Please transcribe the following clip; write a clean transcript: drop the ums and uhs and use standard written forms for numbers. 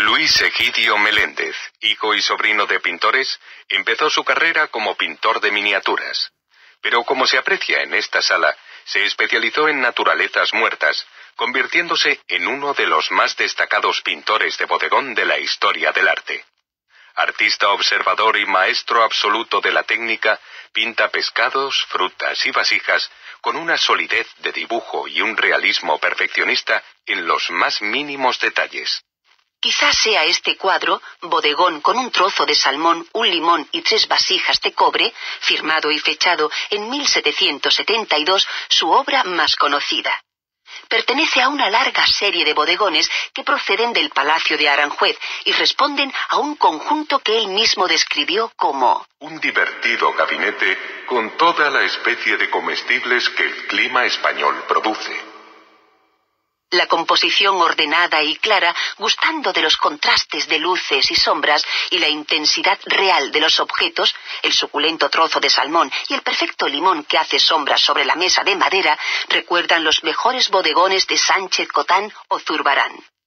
Luis Egidio Meléndez, hijo y sobrino de pintores, empezó su carrera como pintor de miniaturas. Pero como se aprecia en esta sala, se especializó en naturalezas muertas, convirtiéndose en uno de los más destacados pintores de bodegón de la historia del arte. Artista observador y maestro absoluto de la técnica, pinta pescados, frutas y vasijas con una solidez de dibujo y un realismo perfeccionista en los más mínimos detalles. Quizás sea este cuadro, Bodegón con un trozo de salmón, un limón y 3 vasijas de cobre, firmado y fechado en 1772, su obra más conocida. Pertenece a una larga serie de bodegones que proceden del Palacio de Aranjuez y responden a un conjunto que él mismo describió como un divertido gabinete con toda la especie de comestibles que el clima español produce. La composición ordenada y clara, gustando de los contrastes de luces y sombras y la intensidad real de los objetos, el suculento trozo de salmón y el perfecto limón que hace sombras sobre la mesa de madera, recuerdan los mejores bodegones de Sánchez Cotán o Zurbarán.